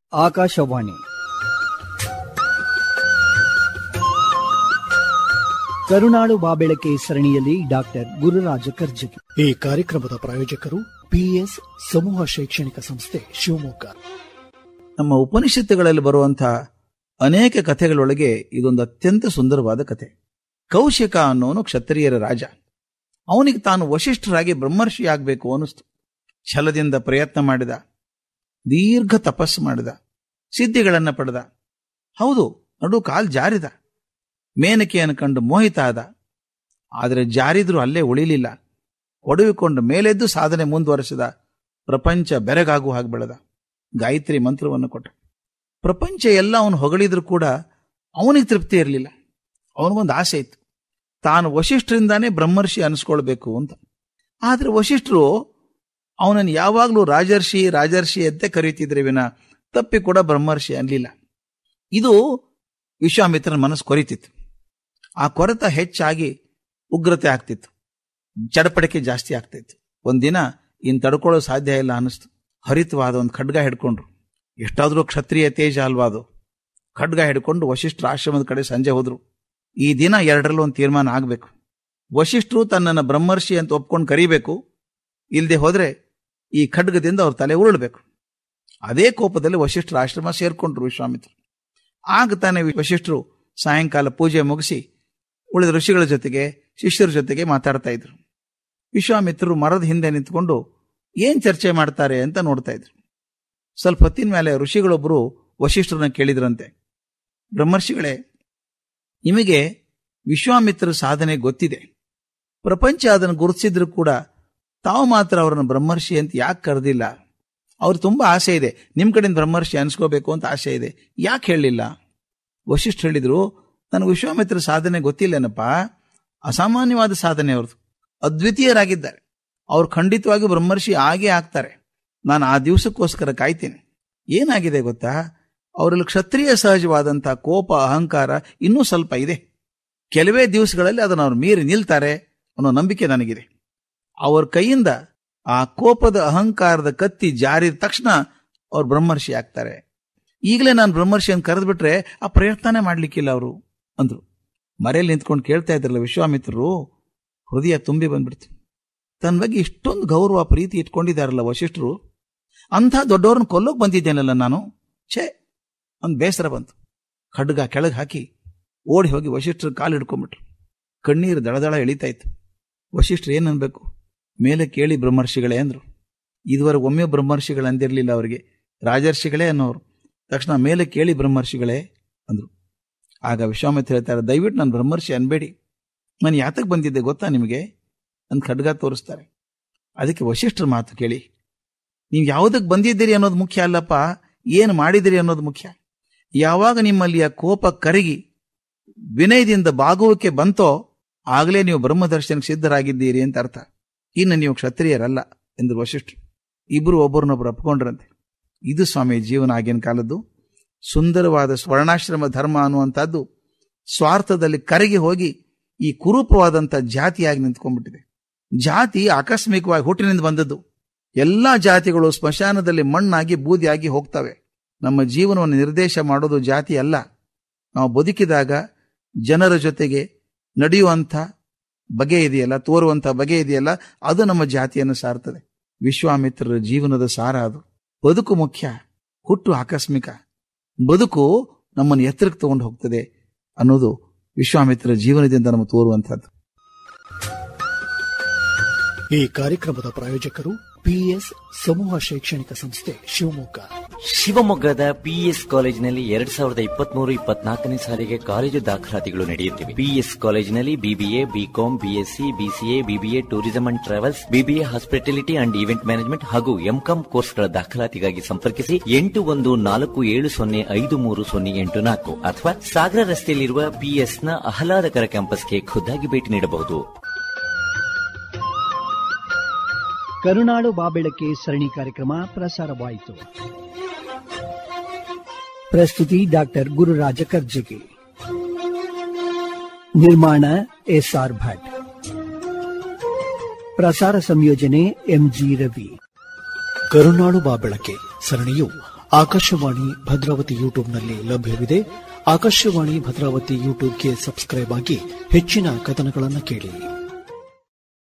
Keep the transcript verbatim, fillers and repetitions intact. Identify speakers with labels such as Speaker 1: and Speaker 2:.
Speaker 1: ಆಕಾಶವಾಣಿ ಕರುನಾಡು ಬಾಬೆಳಕೆ ಸರಣಿಯಲ್ಲಿ ಡಾಕ್ಟರ್ ಗುರುರಾಜ ಕರ್ಜಗಿ.
Speaker 2: ಈ ಕಾರ್ಯಕ್ರಮದ ಪ್ರಾಯೋಜಕರು ಪಿಎಸ್ ಸಮೂಹ ಶೈಕ್ಷಣಿಕ ಸಂಸ್ಥೆ ಶಿವಮೊಗ್ಗ.
Speaker 3: ನಮ್ಮ ಉಪನಿಷತ್ತುಗಳಲ್ಲಿ ಬರುವಂತಹ ಅನೇಕ ಕಥೆಗಳೊಳಗೆ ಇದೊಂದು ಅತ್ಯಂತ ಸುಂದರವಾದ ಕಥೆ. ಕೌಶಿಕ ಅನ್ನೋನು ಕ್ಷತ್ರಿಯರ ರಾಜ. ಅವನಿಗೆ ತಾನು ವಶಿಷ್ಠರಾಗಿ ಬ್ರಹ್ಮರ್ಷಿ ಆಗಬೇಕು ಅನ್ನಿಸ್ತು. ಛಲದಿಂದ ಪ್ರಯತ್ನ ಮಾಡಿದ, ದೀರ್ಘ ತಪಸ್ಸು ಮಾಡಿದ, ಸಿದ್ಧಿಗಳನ್ನು ಪಡೆದ. ಹೌದು, ನಡು ಕಾಲ್ ಜಾರಿದ, ಮೇನಕೆಯನ್ನು ಕಂಡು ಮೋಹಿತ ಆದ. ಆದರೆ ಜಾರಿದ್ರೂ ಅಲ್ಲೇ ಉಳಿಲಿಲ್ಲ. ಒಡವಿಕೊಂಡು ಮೇಲೆದ್ದು ಸಾಧನೆ ಮುಂದುವರೆಸಿದ. ಪ್ರಪಂಚ ಬೆರಗಾಗುವ ಹಾಗೆ ಬೆಳೆದ. ಗಾಯತ್ರಿ ಮಂತ್ರವನ್ನು ಕೊಟ್ಟ. ಪ್ರಪಂಚ ಎಲ್ಲ ಅವನು ಹೊಗಳಿದ್ರೂ ಕೂಡ ಅವನಿಗೆ ತೃಪ್ತಿ ಇರಲಿಲ್ಲ. ಅವನಿಗೊಂದು ಆಸೆ ಇತ್ತು, ತಾನು ವಶಿಷ್ಠರಿಂದಾನೇ ಬ್ರಹ್ಮರ್ಷಿ ಅನಿಸ್ಕೊಳ್ಬೇಕು ಅಂತ. ಆದರೆ ವಶಿಷ್ಠರು ಅವನನ್ನು ಯಾವಾಗಲೂ ರಾಜರ್ಷಿ ರಾಜರ್ಷಿ ಅಂತ ಕರೀತಿದ್ರೆ ವಿನ ತಪ್ಪಿ ಕೂಡ ಬ್ರಹ್ಮರ್ಷಿ ಅನ್ನಲಿಲ್ಲ. ಇದು ವಿಶ್ವಾಮಿತ್ರನ ಮನಸ್ಸು ಕೊರಿತಿತ್ತು. ಆ ಕೊರತ ಹೆಚ್ಚಾಗಿ ಉಗ್ರತೆ ಆಗ್ತಿತ್ತು, ಚಡಪಡಿಕೆ ಜಾಸ್ತಿ ಆಗ್ತಿತ್ತು. ಒಂದಿನ ಇನ್ನು ತಡ್ಕೊಳ್ಳೋ ಸಾಧ್ಯ ಇಲ್ಲ ಅನ್ನಿಸ್ತು. ಹರಿತವಾದ ಒಂದು ಖಡ್ಗ ಹಿಡ್ಕೊಂಡ್ರು. ಎಷ್ಟಾದ್ರೂ ಕ್ಷತ್ರಿಯ ತೇಜ ಅಲ್ವಾ ಅದು. ಖಡ್ಗ ಹಿಡ್ಕೊಂಡು ವಶಿಷ್ಠರ ಆಶ್ರಮದ ಕಡೆ ಸಂಜೆ ಹೋದ್ರು. ಈ ದಿನ ಎರಡರಲ್ಲೂ ಒಂದು ತೀರ್ಮಾನ ಆಗಬೇಕು. ವಶಿಷ್ಠರು ತನ್ನನ್ನು ಬ್ರಹ್ಮರ್ಷಿ ಅಂತ ಒಪ್ಕೊಂಡು ಕರಿಬೇಕು, ಇಲ್ಲದೆ ಹೋದ್ರೆ ಈ ಖಡ್ಗದಿಂದ ಅವ್ರ ತಲೆ ಉರುಳಬೇಕು. ಅದೇ ಕೋಪದಲ್ಲಿ ವಶಿಷ್ಠರ ಆಶ್ರಮ ಸೇರ್ಕೊಂಡ್ರು ವಿಶ್ವಾಮಿತ್ರರು. ಆಗ ತಾನೇ ವಶಿಷ್ಠರು ಸಾಯಂಕಾಲ ಪೂಜೆ ಮುಗಿಸಿ ಉಳಿದ ಋಷಿಗಳ ಜೊತೆಗೆ ಶಿಷ್ಯರ ಜೊತೆಗೆ ಮಾತಾಡ್ತಾ ಇದ್ರು. ವಿಶ್ವಾಮಿತ್ರರು ಮರದ ಹಿಂದೆ ನಿಂತ್ಕೊಂಡು ಏನ್ ಚರ್ಚೆ ಮಾಡ್ತಾರೆ ಅಂತ ನೋಡ್ತಾ ಇದ್ರು. ಸ್ವಲ್ಪ ಹೊತ್ತಿನ ಮೇಲೆ ಋಷಿಗಳೊಬ್ಬರು ವಶಿಷ್ಠರನ್ನ ಕೇಳಿದ್ರಂತೆ, ಬ್ರಹ್ಮರ್ಷಿಗಳೇ, ನಿಮಗೆ ವಿಶ್ವಾಮಿತ್ರ ಸಾಧನೆ ಗೊತ್ತಿದೆ. ಪ್ರಪಂಚ ಅದನ್ನು ಗುರುತಿಸಿದ್ರು ಕೂಡ ತಾವು ಮಾತ್ರ ಅವರನ್ನು ಬ್ರಹ್ಮರ್ಷಿ ಅಂತ ಯಾಕೆ ಕರೆದಿಲ್ಲ? ಅವ್ರು ತುಂಬಾ ಆಸೆ ಇದೆ, ನಿಮ್ ಕಡೆಯಿಂದ ಬ್ರಹ್ಮರ್ಷಿ ಅನ್ಸ್ಕೋಬೇಕು ಅಂತ ಆಸೆ ಇದೆ, ಯಾಕೆ ಹೇಳಲಿಲ್ಲ? ವಶಿಷ್ಠ ಹೇಳಿದ್ರು, ನನಗೆ ವಿಶ್ವಾಮಿತ್ರ ಸಾಧನೆ ಗೊತ್ತಿಲ್ಲೇನಪ್ಪ. ಅಸಾಮಾನ್ಯವಾದ ಸಾಧನೆ ಅವ್ರದ್ದು. ಅದ್ವಿತೀಯರಾಗಿದ್ದಾರೆ. ಅವ್ರು ಖಂಡಿತವಾಗಿ ಬ್ರಹ್ಮರ್ಷಿ ಆಗೇ ಆಗ್ತಾರೆ. ನಾನು ಆ ದಿವಸಕ್ಕೋಸ್ಕರ ಕಾಯ್ತೀನಿ. ಏನಾಗಿದೆ ಗೊತ್ತಾ, ಅವರಲ್ಲಿ ಕ್ಷತ್ರಿಯ ಸಹಜವಾದಂತಹ ಕೋಪ ಅಹಂಕಾರ ಇನ್ನೂ ಸ್ವಲ್ಪ ಇದೆ. ಕೆಲವೇ ದಿವಸಗಳಲ್ಲಿ ಅದನ್ನು ಅವ್ರು ಮೀರಿ ನಿಲ್ತಾರೆ ಅನ್ನೋ ನಂಬಿಕೆ ನನಗಿದೆ. ಅವ್ರ ಕೈಯಿಂದ ಆ ಕೋಪದ ಅಹಂಕಾರದ ಕತ್ತಿ ಜಾರಿದ ತಕ್ಷಣ ಅವ್ರು ಬ್ರಹ್ಮರ್ಷಿ ಆಗ್ತಾರೆ. ಈಗಲೇ ನಾನು ಬ್ರಹ್ಮರ್ಷಿ ಅಂತ ಕರೆದ್ಬಿಟ್ರೆ ಆ ಪ್ರಯತ್ನನೇ ಮಾಡ್ಲಿಕ್ಕಿಲ್ಲ ಅವರು ಅಂದ್ರು. ಮರೆಯಲ್ಲಿ ನಿಂತ್ಕೊಂಡು ಕೇಳ್ತಾ ಇದ್ರಲ್ಲ ವಿಶ್ವಾಮಿತ್ರರು, ಹೃದಯ ತುಂಬಿ ಬಂದ್ಬಿಡ್ತು. ತನ್ನ ಬಗ್ಗೆ ಇಷ್ಟೊಂದು ಗೌರವ ಪ್ರೀತಿ ಇಟ್ಕೊಂಡಿದ್ದಾರಲ್ಲ ವಶಿಷ್ಠರು, ಅಂಥ ದೊಡ್ಡವ್ರನ್ನ ಕೊಲ್ಲೋಕ್ ಬಂದಿದ್ದೇನಲ್ಲ ನಾನು, ಛೇ ಒಂದು ಬೇಸರ ಬಂತು. ಖಡ್ಗ ಕೆಳಗೆ ಹಾಕಿ ಓಡಿ ಹೋಗಿ ವಶಿಷ್ಠರ ಕಾಲು ಹಿಡ್ಕೊಂಡ್ಬಿಟ್ರು. ಕಣ್ಣೀರು ದಳದಳ ಎಳಿತಾ ಇತ್ತು. ವಶಿಷ್ಠರು ಏನ್ ಅನ್ಬೇಕು, ಮೇಲೆ ಕೇಳಿ ಬ್ರಹ್ಮರ್ಷಿಗಳೇ ಅಂದ್ರು. ಇದುವರೆಗೆ ಒಮ್ಮೆ ಬ್ರಹ್ಮರ್ಷಿಗಳು ಅಂದಿರಲಿಲ್ಲ ಅವರಿಗೆ, ರಾಜರ್ಷಿಗಳೇ ಅನ್ನೋರು. ತಕ್ಷಣ ಮೇಲೆ ಕೇಳಿ ಬ್ರಹ್ಮರ್ಷಿಗಳೇ ಅಂದ್ರು. ಆಗ ವಿಶ್ವಾಮಿತ್ರ ಹೇಳ್ತಾರೆ, ದಯವಿಟ್ಟು ನಾನು ಬ್ರಹ್ಮರ್ಷಿ ಅನ್ಬೇಡಿ, ನಾನು ಯಾತಕ್ಕೆ ಬಂದಿದ್ದೆ ಗೊತ್ತಾ ನಿಮಗೆ ಅಂತ ಖಡ್ಗ ತೋರಿಸ್ತಾರೆ. ಅದಕ್ಕೆ ವಶಿಷ್ಠರ ಮಾತು ಕೇಳಿ, ನೀವು ಯಾವುದಕ್ಕೆ ಬಂದಿದ್ದೀರಿ ಅನ್ನೋದು ಮುಖ್ಯ ಅಲ್ಲಪ್ಪ, ಏನು ಮಾಡಿದಿರಿ ಅನ್ನೋದು ಮುಖ್ಯ. ಯಾವಾಗ ನಿಮ್ಮಲ್ಲಿಯ ಕೋಪ ಕರಗಿ ವಿನಯದಿಂದ ಬಾಗುವಕ್ಕೆ ಬಂತೋ ಆಗಲೇ ನೀವು ಬ್ರಹ್ಮದರ್ಶನಕ್ಕೆ ಸಿದ್ಧರಾಗಿದ್ದೀರಿ ಅಂತ ಅರ್ಥ. ಇನ್ನು ನೀವು ಕ್ಷತ್ರಿಯರಲ್ಲ ಎಂದು ವಶಿಷ್ಠರು. ಇಬ್ರು ಒಬ್ಬರನ್ನೊಬ್ರು ಅಪ್ಕೊಂಡ್ರಂತೆ. ಇದು ಸ್ವಾಮಿ ಜೀವನ ಆಗಿನ ಕಾಲದ್ದು. ಸುಂದರವಾದ ಸ್ವರ್ಣಾಶ್ರಮ ಧರ್ಮ ಅನ್ನುವಂಥದ್ದು ಸ್ವಾರ್ಥದಲ್ಲಿ ಕರಗಿ ಹೋಗಿ ಈ ಕುರೂಪವಾದಂಥ ಜಾತಿಯಾಗಿ ನಿಂತ್ಕೊಂಡ್ಬಿಟ್ಟಿದೆ. ಜಾತಿ ಆಕಸ್ಮಿಕವಾಗಿ ಹುಟ್ಟಿನಿಂದ ಬಂದದ್ದು. ಎಲ್ಲಾ ಜಾತಿಗಳು ಸ್ಮಶಾನದಲ್ಲಿ ಮಣ್ಣಾಗಿ ಬೂದಿಯಾಗಿ ಹೋಗ್ತವೆ. ನಮ್ಮ ಜೀವನವನ್ನು ನಿರ್ದೇಶ ಮಾಡೋದು ಜಾತಿ ಅಲ್ಲ. ನಾವು ಬದುಕಿದಾಗ ಜನರ ಜೊತೆಗೆ ನಡೆಯುವಂಥ ಬಗೆ ಇದೆಯಲ್ಲ, ತೋರುವಂಥ ಬಗೆ ಇದೆಯಲ್ಲ, ಅದು ನಮ್ಮ ಜಾತಿಯನ್ನು ಸಾರ್ತದೆ. ವಿಶ್ವಾಮಿತ್ರರ ಜೀವನದ ಸಾರ ಅದು. ಬದುಕು ಮುಖ್ಯ, ಹುಟ್ಟು ಆಕಸ್ಮಿಕ. ಬದುಕು ನಮ್ಮನ್ನು ಎತ್ತರಕ್ಕೆ ತಗೊಂಡು ಹೋಗ್ತದೆ ಅನ್ನೋದು ವಿಶ್ವಾಮಿತ್ರರ ಜೀವನದಿಂದ ನಮಗೆ ತೋರುವಂಥದ್ದು.
Speaker 2: ಈ ಕಾರ್ಯಕ್ರಮದ ಪ್ರಾಯೋಜಕರು ಪಿಎಸ್ ಸಮೂಹ ಶೈಕ್ಷಣಿಕ ಸಂಸ್ಥೆ ಶಿವಮೊಗ್ಗ.
Speaker 4: ಶಿವಮೊಗ್ಗದ ಪಿಎಸ್ ಕಾಲೇಜಿನಲ್ಲಿ ಎರಡ್ ಸಾವಿರದ ಇಪ್ಪತ್ಮೂರು ಇಪ್ಪತ್ನಾಲ್ಕನೇ ಸಾಲಿಗೆ ಕಾಲೇಜು ದಾಖಲಾತಿಗಳು ನಡೆಯುತ್ತಿವೆ. ಪಿಎಸ್ ಕಾಲೇಜಿನಲ್ಲಿ BBA, BCom, BSc, BCA, BBA tourism and travels, BBA hospitality and event management ಹಾಗೂ ಎಂಕಾಂ ಕೋರ್ಸ್ಗಳ ದಾಖಲಾತಿಗಾಗಿ ಸಂಪರ್ಕಿಸಿ ಎಂಟು ಒಂದು ನಾಲ್ಕು ಏಳು ಸೊನ್ನೆ ಐದು ಮೂರು ಸೊನ್ನೆ ಎಂಟು ನಾಲ್ಕು ಅಥವಾ ಸಾಗರ ರಸ್ತೆಯಲ್ಲಿರುವ ಪಿಎಸ್ನ ಆಹ್ಲಾದಕರ ಕ್ಯಾಂಪಸ್ಗೆ ಖುದ್ದಾಗಿ ಭೇಟಿ ನೀಡಬಹುದು.
Speaker 1: ಕರುನಾಡು ಬಾಬೆಳಕೆ ಸರಣಿ ಕಾರ್ಯಕ್ರಮ ಪ್ರಸಾರವಾಯಿತು. ಪ್ರಸ್ತುತಿ ಡಾಕ್ಟರ್ ಗುರುರಾಜ ಕರ್ಜಗಿ. ನಿರ್ಮಾಣ ಎಸ್ಆರ್ ಭಟ್. ಪ್ರಸಾರ ಸಂಯೋಜನೆ ಎಂಜಿ ರವಿ.
Speaker 2: ಕರುನಾಡು ಬಾಬೆಳಕೆ ಸರಣಿಯು ಆಕಾಶವಾಣಿ ಭದ್ರಾವತಿ ಯೂಟ್ಯೂಬ್ನಲ್ಲಿ ಲಭ್ಯವಿದೆ. ಆಕಾಶವಾಣಿ ಭದ್ರಾವತಿ ಯೂಟ್ಯೂಬ್ಗೆ ಸಬ್ಸ್ಕ್ರೈಬ್ ಆಗಿ ಹೆಚ್ಚಿನ ಕಥನಗಳನ್ನು ಕೇಳಿ.